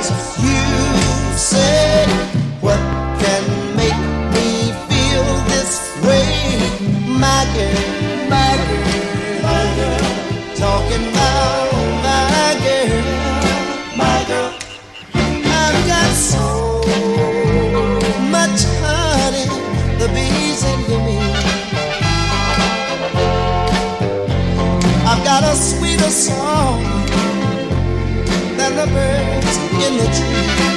You say, what can make me feel this way? My girl, my girl, my girl, talking about my girl, my girl. I've got so much honey, the bees envy me. I've got a sweeter song than the birds in the tree.